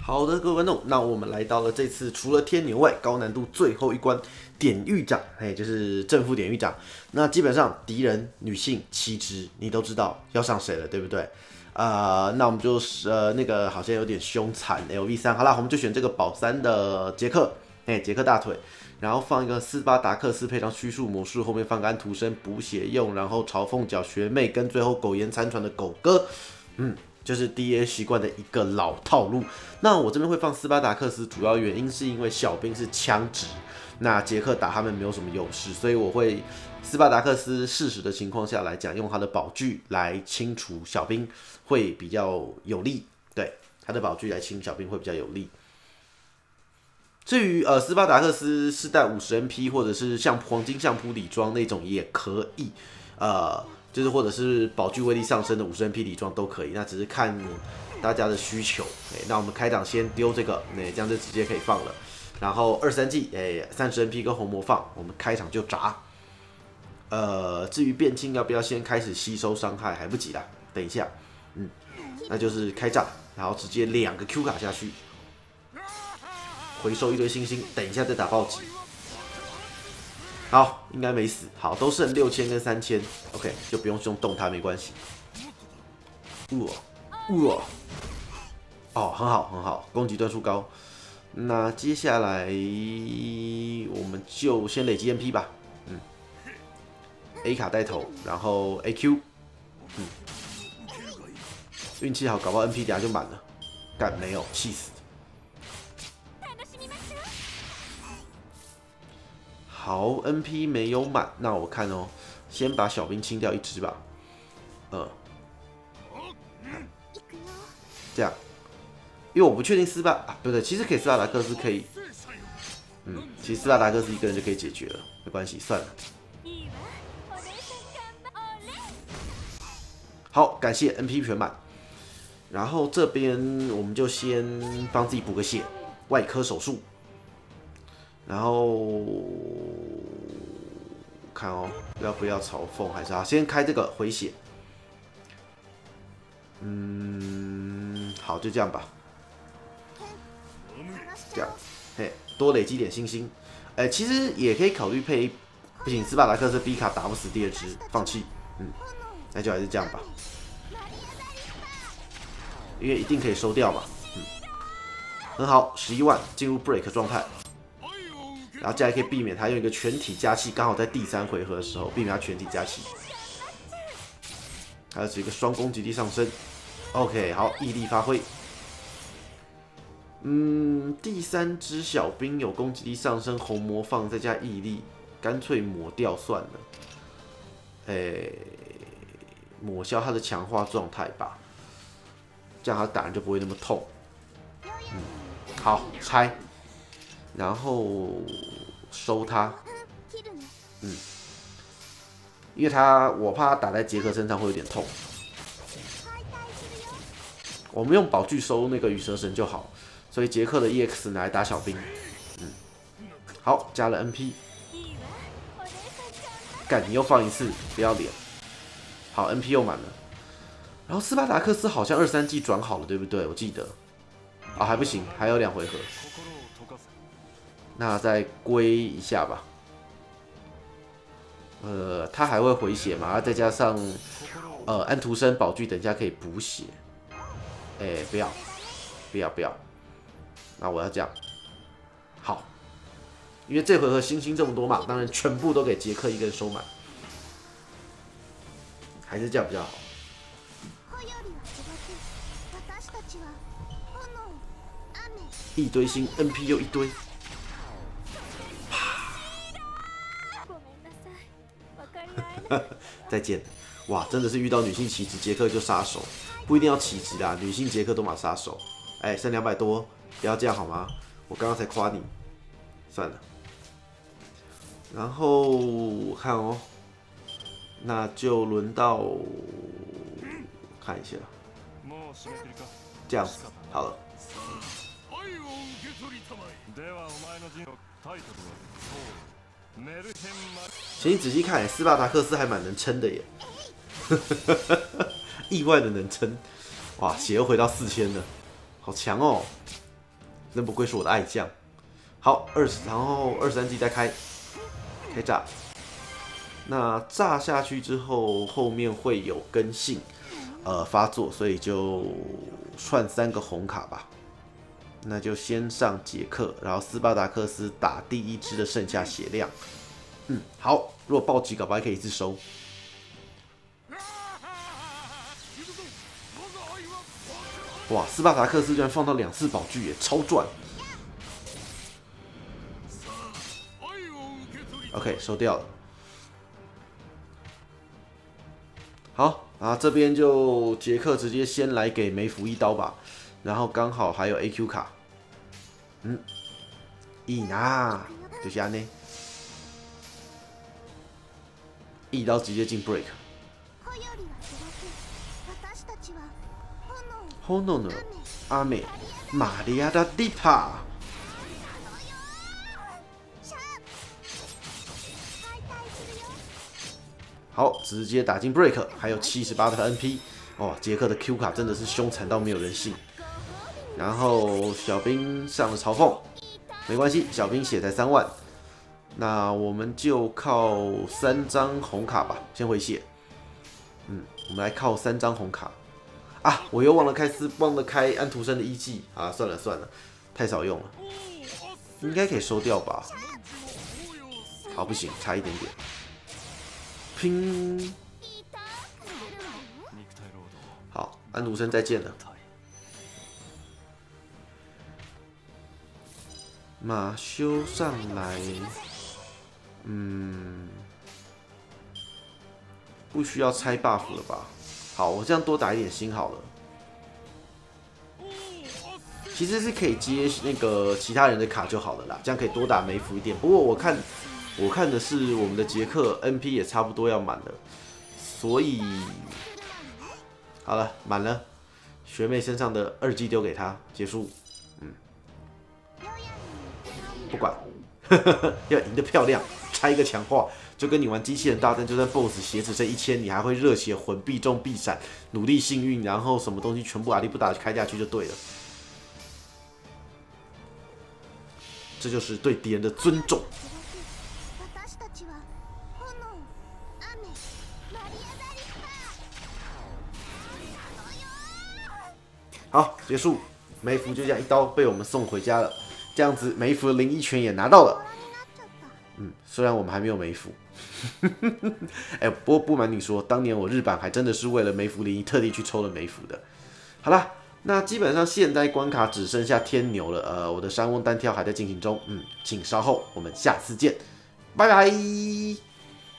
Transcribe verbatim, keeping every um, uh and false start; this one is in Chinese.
好的，各位观众，那我们来到了这次除了天牛外高难度最后一关典狱长，哎，就是正副典狱长。那基本上敌人女性七只，你都知道要上谁了，对不对？呃，那我们就是呃那个好像有点凶残 L V 三，好啦，我们就选这个保三的杰克，哎，杰克大腿，然后放一个斯巴达克斯配上虚数魔术，后面放个安徒生补血用，然后嘲讽角学妹跟最后苟延残喘的狗哥，嗯。就是 D A 习惯的一个老套路。那我这边会放斯巴达克斯，主要原因是因为小兵是枪直，那杰克打他们没有什么优势，所以我会斯巴达克斯适时的情况下来讲，用他的宝具来清除小兵会比较有利。对，他的宝具来清小兵会比较有利。至于呃斯巴达克斯是带五十 N P 或者是像黄金相扑礼装那种也可以，呃。就是或者是宝具威力上升的五十 N P 礼装都可以，那只是看大家的需求。欸、那我们开场先丢这个，欸、这样就直接可以放了。然后二三 G， 哎，三十 N P 跟红魔放，我们开场就砸。呃，至于变轻要不要先开始吸收伤害，还不急啦，等一下。嗯，那就是开炸，然后直接两个 Q 卡下去，回收一堆星星，等一下再打暴击。好，应该没死。好，都剩六千跟三千 ，OK， 就不用用动它，没关系。呜呜哦，很好很好，攻击段数高。那接下来我们就先累积 N P 吧。嗯 ，A 卡带头，然后 A Q， 嗯，运气好，搞不好 N P 等下就满了。干没有，气死。好 ，N P 没有满，那我看哦，先把小兵清掉一只吧。呃，这样，因为我不确定斯巴啊，不对，其实可以斯巴达克斯可以，嗯，其实斯巴达克斯一个人就可以解决了，没关系，算了。好，感谢 N P 全满，然后这边我们就先帮自己补个血，外科手术。然后看哦，要不要嘲讽？还是啊，先开这个回血。嗯，好，就这样吧。这样，嘿，多累积点星星。哎、欸，其实也可以考虑配，不行，斯巴达克斯 B 卡打不死第二只，放弃。嗯，那就还是这样吧，因为一定可以收掉嘛。嗯，很好，十一万进入 break 状态。然后这样可以避免他用一个全体加气，刚好在第三回合的时候避免他全体加气。还有一个双攻击力上升 ，OK， 好，毅力发挥。嗯，第三只小兵有攻击力上升，红魔放再加毅力，干脆抹掉算了。诶，抹消他的强化状态吧，这样他打人就不会那么痛。嗯，好，拆。然后收他，嗯，因为他我怕他打在杰克身上会有点痛。我们用宝具收那个羽蛇神就好，所以杰克的 E X 拿来打小兵，嗯，好，加了 N P， 干你又放一次，不要脸，好 N P 又满了，然后斯巴达克斯好像二三 G 转好了，对不对？我记得，啊还不行，还有两回合。那再归一下吧。呃，他还会回血嘛？再加上呃安徒生宝具，等一下可以补血。哎、欸，不要，不要，不要。那我要这样。好，因为这回合星星这么多嘛，当然全部都给杰克一个人收满，还是这样比较好。一堆星 ，N P 又一堆。再见，哇，真的是遇到女性骑士杰克就杀手，不一定要骑士啦，女性杰克都马杀手。哎、欸，剩两百多，不要这样好吗？我刚刚才夸你，算了。然后看哦，那就轮到看一下，这样子好了。其实你仔细看，斯巴达克斯还蛮能撑的耶，意外的能撑，哇，血又回到四千了，好强哦！ 人不愧是我的爱将。好，二十，然后二十三 G 再开，开炸。那炸下去之后，后面会有根性，呃发作，所以就串三个红卡吧。那就先上杰克，然后斯巴达克斯打第一只的剩下血量。嗯，好，如果暴击搞不好还可以一次收。哇，斯巴达克斯居然放到两次宝具耶，超赚。OK， 收掉了。好，啊，这边就杰克直接先来给梅芙一刀吧，然后刚好还有 A Q 卡，嗯，一拿就是安呢，一刀直接进 break。炎の雨、玛利亚的迪帕。好，直接打进 break， 还有七十八的 N P， 哦，杰克的 Q 卡真的是凶残到没有人性。然后小兵上了嘲讽，没关系，小兵血才三万，那我们就靠三张红卡吧，先回血。嗯，我们来靠三张红卡。啊，我又忘了开斯，忘了开安徒生的一技啊，算了算了，太少用了，应该可以收掉吧？好，不行，差一点点。拼，好，安徒生再见了。马修上来，嗯，不需要拆 buff 了吧？好，我这样多打一点星好了。其实是可以接那个其他人的卡就好了啦，这样可以多打梅芙一点。不过我看。我看的是我们的杰克 N P 也差不多要满了，所以好了，满了。学妹身上的二技丢给他，结束。嗯，不管，要赢得漂亮，拆一个强化，就跟你玩机器人大战，就算 B O S S 血只剩一千，你还会热血魂必中必闪，努力幸运，然后什么东西全部阿力不打开下去就对了。这就是对敌人的尊重。好，结束，梅芙就这样一刀被我们送回家了。这样子，梅芙的零一拳也拿到了。嗯，虽然我们还没有梅芙，哎、欸，不过不瞒你说，当年我日版还真的是为了梅芙零一特地去抽了梅芙的。好啦，那基本上现在关卡只剩下天牛了。呃，我的山翁单挑还在进行中，嗯，请稍后，我们下次见，拜拜。